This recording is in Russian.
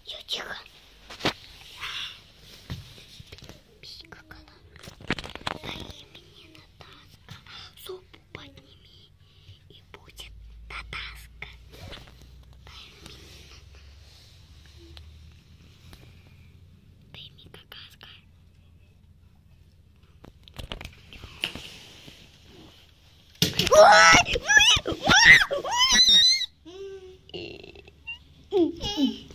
Тихо. Дай мне Натаска. Зубу подними. И будет Натаска. Дай мне какаска. Ой!